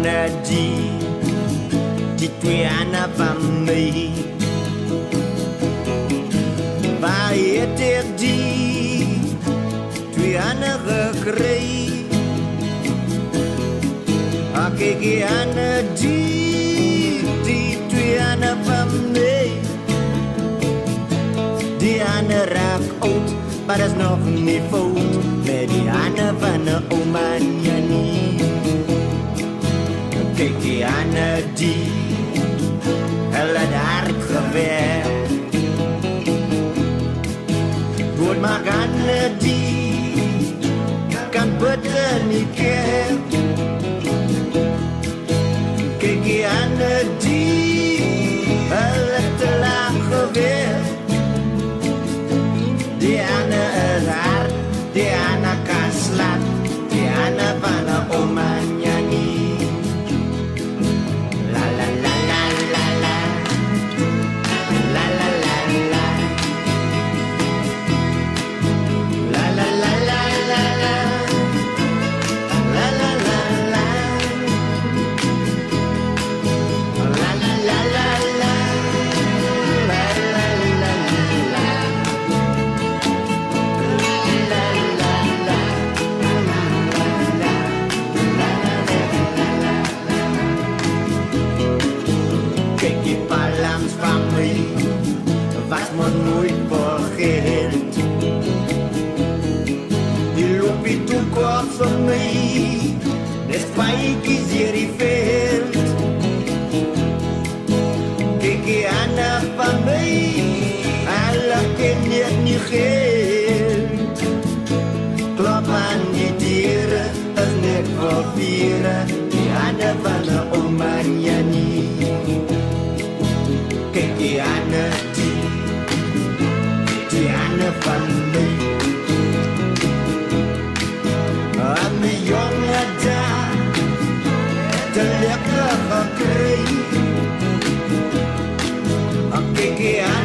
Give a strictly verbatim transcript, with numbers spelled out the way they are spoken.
ana di di twee ana van my waar het ek die twee ana gekry ek ek ana die die twee ana van my die ana raak oud maar dat is nog niet fout met die ana van de oma Jannie. Kijk die ana die, hulle het hard gewerkt. Goed maar ana die, kan buiten niet kerk. Kijk die ana die, hulle het te lang gewerkt. Die ana is hard, die ana kan slaan, die ana van de oma Jannie. La la la la la la, la la la la, la la la la la la, la la la la, la la la la la. Was man nooit vergeet. Die loop die toekomst van mij, de spijkers hier die veld. Kijk je aan van mij, alle ken je niet geld. Klop aan die dieren, dat is net voor vieren, die handen van de oma Jannie. Kijk die handen die, die handen van mij. Aan de jongen daar, de lekker gekregen. Kijk die handen.